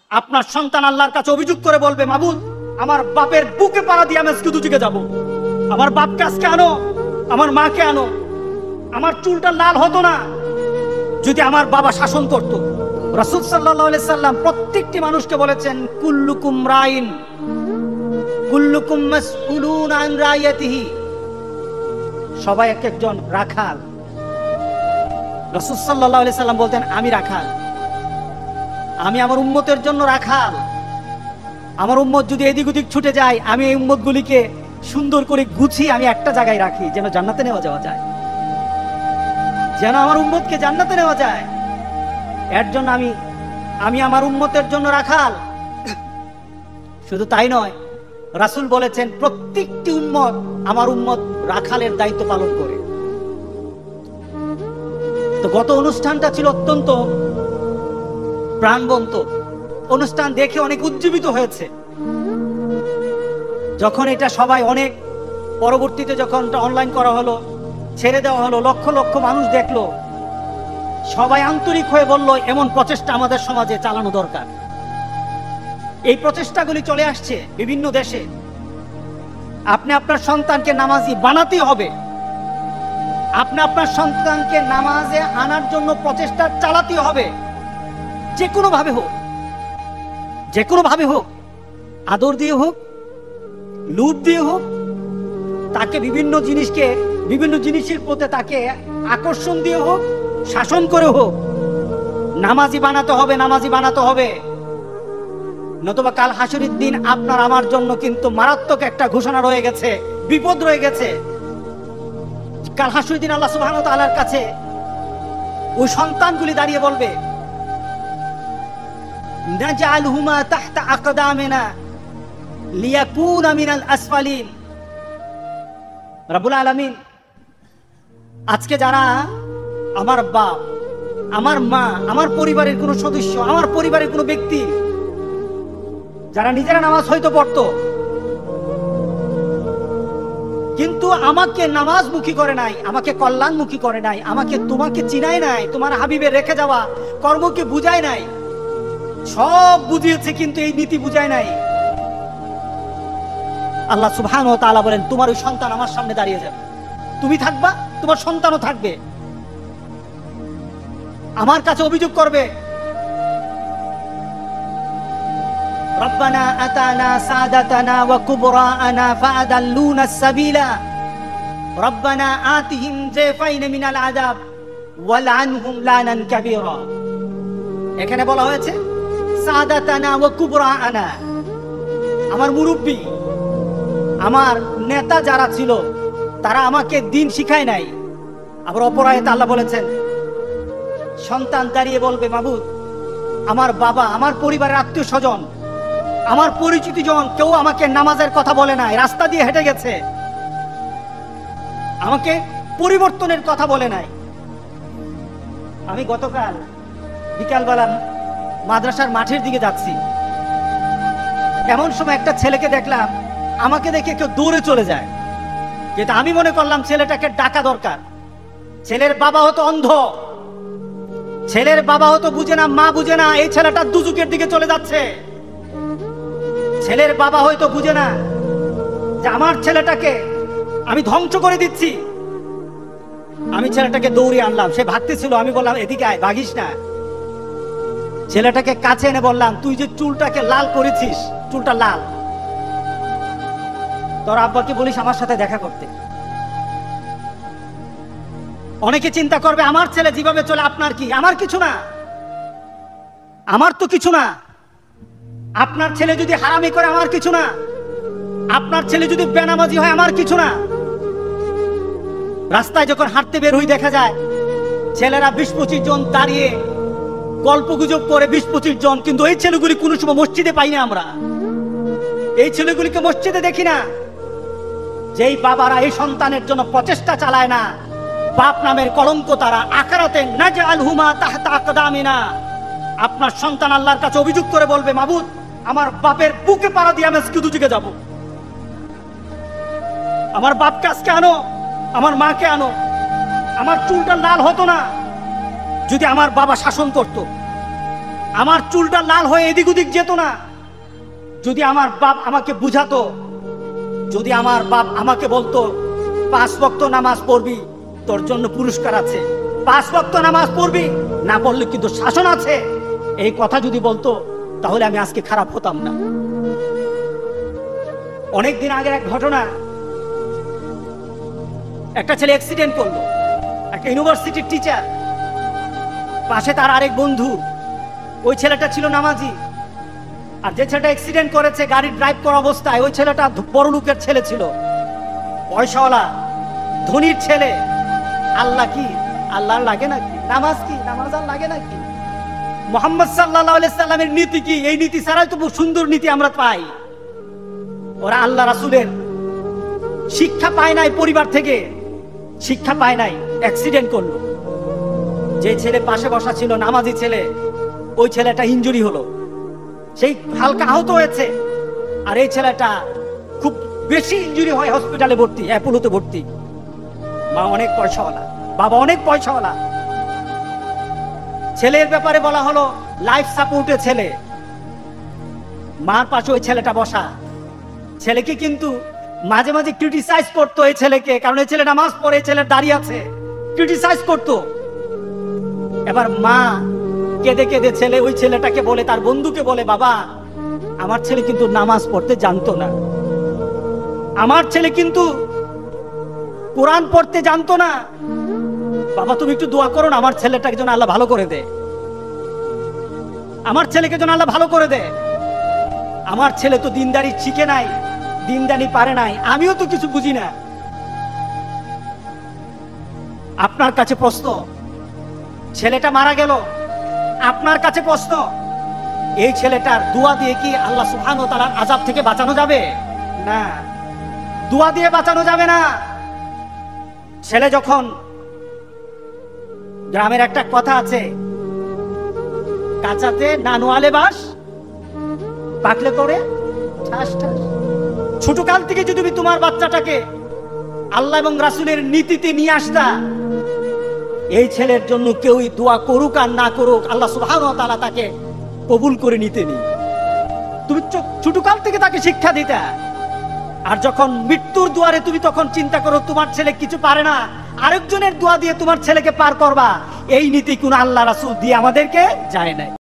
আপনার সন্তান আল্লাহর কাছে অভিযোগ করে বলবে, মাবুদ আমার বাপের বুকে পাড়া দিয়ে আমি আজকে দুদিকে যাব, আমার বাপকে আজকে আনো, আমার মাকে আনো। আমার চুলটা লাল হতো না যদি আমার বাবা শাসন করত। রাসূল সাল্লাল্লাহু আলাইহি সাল্লাম প্রত্যেকটি মানুষকে বলেছেন, কুল্লুকুম রাইন কুল্লুকুম মাসউলুন আন রাইয়াতিহি। সবাই এক একজন রাখাল। রাসূল সাল্লাল্লাহু আলাইহি সাল্লাম বলতেন, আমি রাখাল, আমি আমার উম্মতের জন্য রাখাল। আমার উম্মত যদি এদিক ওদিক ছুটে যায়, আমি এই উম্মতগুলিকে সুন্দর করে গুছিয়ে আমি একটা জায়গায় রাখি, যেন জান্নাতে নেওয়া যাওয়া যায়, যেন আমার উম্মতকে জান্নাতে নেওয়া যায়। এর জন্য আমি আমার উম্মতের জন্য রাখাল। শুধু তাই নয়, রাসূল বলেছেন প্রত্যেকটি উম্মত আমার উম্মত রাখালের দায়িত্ব পালন করে। তো গত অনুষ্ঠানটা ছিল অত্যন্ত প্রাণবন্ত অনুষ্ঠান, দেখে অনেক উজ্জীবিত হয়েছে। যখন এটা সবাই অনেক পরবর্তীতে যখন অনলাইন করা হলো, ছেড়ে দেওয়া হলো, লক্ষ লক্ষ মানুষ দেখলো, সবাই আন্তরিক হয়ে বলল এমন প্রচেষ্টা আমাদের সমাজে চালানো দরকার। এই প্রচেষ্টাগুলি চলে আসছে বিভিন্ন দেশে। আপনি আপনার সন্তানকে নামাজি বানাতে হবে, আপনি আপনার সন্তানকে নামাজে আনার জন্য প্রচেষ্টা চালাতে হবে, যে কোনো ভাবে হোক, যে কোনো ভাবে হোক, আদর দিয়ে হোক, লুপ দিয়ে হোক, তাকে বিভিন্ন জিনিসের প্রতি তাকে আকর্ষণ দিয়ে হোক, শাসন করে হোক, নামাজি বানাতে হবে, নামাজি বানাতে হবে। নতুবা কাল হাসরের দিন আপনার আমার জন্য কিন্তু মারাত্মক একটা ঘোষণা রয়ে গেছে, বিপদ রয়ে গেছে। কাল হাসরের দিন আল্লাহ সুবহানাহু ওয়া তাআলার কাছে ওই সন্তানগুলি দাঁড়িয়ে বলবে, নাজআলহুমা তাহতা আকদামিনা লিয়াকুনা মিনাল আসফালিন। রব্বুল আলামিন আজকে যারা আমার বাপ, আমার মা, আমার পরিবারের কোনো সদস্য, আমার পরিবারের কোনো ব্যক্তি যারা নিজেরা নামাজ হয়তো পড়তো, কিন্তু আমাকে নামাজমুখী করে নাই, আমাকে কল্যাণমুখী করে নাই, আমাকে তোমাকে চিনায় নাই, তোমার হাবিবের রেখে যাওয়া কর্মকে বুঝায় নাই। সব বুঝিয়েছে কিন্তু এই নীতি বুঝায় নাই। আল্লাহ সুবহানাহু ওয়া তাআলা বলেন, তোমার ওই সন্তান আমার সামনে দাঁড়িয়ে যাবে, তুমি থাকবা, তোমার সন্তানও থাকবে, আমার কাছে অভিযোগ করবে, রব্বানা আতানা সাদাতানা ওয়া কুবরাআনা ফাআদাল্লুনা আস-সাবিলা রব্বানা আতিহিম যায়ফাইন মিনাল আযাব ওয়ালআনহুম লানান কাবীরা। এখানে বলা হয়েছে সাদাতানা ওয়া কুবরাআনা, আমার মুরব্বী, আমার নেতা যারা ছিল তারা আমাকে দিন শিখায় নাই। আবার অপর আয়াতে আল্লাহ বলেছেন, সন্তান দাঁড়িয়ে বলবে, মাবুদ আমার বাবা, আমার পরিবারের আত্মীয় স্বজন, আমার পরিচিত জন কেউ আমাকে নামাজের কথা বলে নাই, রাস্তা দিয়ে হেঁটে গেছে, আমাকে পরিবর্তনের কথা বলে নাই। আমি গতকাল বিকালবেলা মাদ্রাসার মাঠের দিকে যাচ্ছি, এমন সময় একটা ছেলেকে দেখলাম, আমাকে দেখে কেউ দৌড়ে চলে যায়, যেটা আমি মনে করলাম ছেলেটাকে ডাকা দরকার। ছেলের বাবা হতো অন্ধ, ছেলের বাবা হতো বুঝে না, মা বুঝে না, এই ছেলেটা দুজুকের দিকে চলে যাচ্ছে। ছেলের বাবা হয়তো বুঝে না যে আমার ছেলেটাকে আমি ধ্বংস করে দিচ্ছি। আমি ছেলেটাকে দৌড়িয়ে আনলাম, সে ভাগতেছিল, আমি বললাম এদিকে আয়, ভাগিস না। ছেলেটাকে কাছে এনে বললাম, তুই যে চুলটাকে লাল করেছিস, চুলটা লাল, তোর আব্বাকে বলিস আমার সাথে দেখা করতে। অনেকে চিন্তা করবে আমার ছেলে যেভাবে চলে আপনার কি, আমার কিছু না, আমার তো কিছু না। আপনার ছেলে যদি হারামি করে আমার কিছু না, আপনার ছেলে যদি বেনামাজি হয় আমার কিছু না। রাস্তায় যখন হাঁটতে বের হই দেখা যায় ছেলেরা 20-25 জন দাঁড়িয়ে গল্প গুজব করে, 20-25 জন, কিন্তু এই ছেলেগুলি কোনো সময় মসজিদে পাই না আমরা, এই ছেলেগুলিকে মসজিদে দেখি না। যেই বাবারা এই সন্তানের জন্য প্রচেষ্টা চালায় না, বাপ নামের কলঙ্ক তারা আখিরাতে নাজআলহুমা তাহতা আকদামিনা। আপনার সন্তান আল্লাহর কাছে অভিযোগ করে বলবে, মাবুদ আমার বাপের বুকে পাড়া দিয়ে আমি আজকে দুদিকে যাব, আমার বাপকে আজকে আনো, আমার মাকে আনো। আমার চুলটা লাল হতো না যদি আমার বাবা শাসন করত, আমার চুলটা লাল হয়ে এদিক ওদিক যেত না যদি আমার বাপ আমাকে বুঝাতো, যদি আমার বাপ আমাকে বলতো 5 ওয়াক্ত নামাজ পড়বি, তোর জন্য পুরস্কার আছে, 5 ওয়াক্ত নামাজ পড়বি, না পড়লে কিন্তু শাসন আছে, এই কথা যদি বলতো, তাহলে আমি আজকে খারাপ হতাম না। অনেকদিন আগের এক ঘটনা, একটা ছেলে অ্যাক্সিডেন্ট করলো, একটা ইউনিভার্সিটির টিচার, পাশে তার আরেক বন্ধু, ওই ছেলেটা ছিল নামাজি, আর যে ছেলেটা অ্যাক্সিডেন্ট করেছে গাড়ি ড্রাইভ করা অবস্থায়, ওই ছেলেটা বড় লোকের ছেলে ছিল, পয়সাওয়ালা ধনীর ছেলে। আল্লাহ কি আল্লাহর লাগে নাকি? নামাজ কি নামাজ আর লাগে নাকি? মুহাম্মদ সাল্লাল্লাহু আলাইহি সাল্লামের নীতি কি? এই নীতি ছাড়াই তো বহু সুন্দর নীতি আমরা পাই। ওরা আল্লাহ রাসূলের শিক্ষা পায় নাই, পরিবার থেকে শিক্ষা পায় নাই, অ্যাক্সিডেন্ট করলো। যে ছেলে পাশে বসা ছিল নামাজি ছেলে, ওই ছেলেটা ইনজুরি হলো, সেই হালকা আহত হয়েছে, আর এই ছেলেটা খুব বেশি ইনজুরি হয়, হসপিটালে ভর্তি, অ্যাপোলোতে ভর্তি। মা অনেক পয়সাওয়ালা, বাবা অনেক পয়সাওয়ালা। ছেলের ব্যাপারে বলা হলো লাইফ সাপোর্টে ছেলে, মার পাশে ওই ছেলেটা বসা। ছেলেকে কিন্তু মাঝে মাঝে ক্রিটিসাইজ করতো এই ছেলেকে, কারণ এই ছেলে নামাজ পড়ে, এই ছেলের দাঁড়িয়ে আছে, ক্রিটিসাইজ করতো। এবার মা কেঁদে কেঁদে ছেলে ওই ছেলেটাকে বলে, তার বন্ধুকে বলে, বাবা আমার ছেলে কিন্তু নামাজ পড়তে জানতো না, আমার ছেলে কিন্তু কোরআন পড়তে জানতো না, বাবা তুমি একটু দোয়া করো না, আমার ছেলেটাকে যেন আল্লাহ ভালো করে দে, আমার ছেলেকে যেন আল্লাহ ভালো করে দে। আমার ছেলে তো দিনদারি শিখে নাই, দিনদারি পারে নাই, আমিও তো কিছু বুঝি না। আপনার কাছে প্রশ্ন, ছেলেটা মারা গেল, আপনার কাছে প্রশ্ন, এই ছেলেটার দোয়া দিয়ে কি আল্লাহ সুবহানাহু ওয়া তাআলার আযাব থেকে বাঁচানো যাবে? না, দোয়া দিয়ে বাঁচানো যাবে না। ছেলে যখন, গ্রামের একটা কথা আছে, কাঁচাতে না নোয়ালে বাস, পাকলে করে ঠাস ঠাস। ছোট কাল থেকে যদি তুমি তোমার বাচ্চাটাকে আল্লাহ এবং রাসূলের নীতিতে নিয়ে আসতা, এই ছেলের জন্য কেউই দোয়া করুক আর না করুক, আল্লাহ সুবহানাহু ওয়া তাআলা তাকে কবুল করে নিতেনি। তুমি ছোট কাল থেকে তাকে শিক্ষা দিতা। আর যখন মৃত্যুর দুয়ারে তুমি তখন চিন্তা করো তোমার ছেলে কিছু পারে না, আরেকজনের দোয়া দিয়ে তোমার ছেলেকে পার করবা, এই নীতি কোন আল্লাহ রাসূল দিয়ে আমাদেরকে যায় নাই।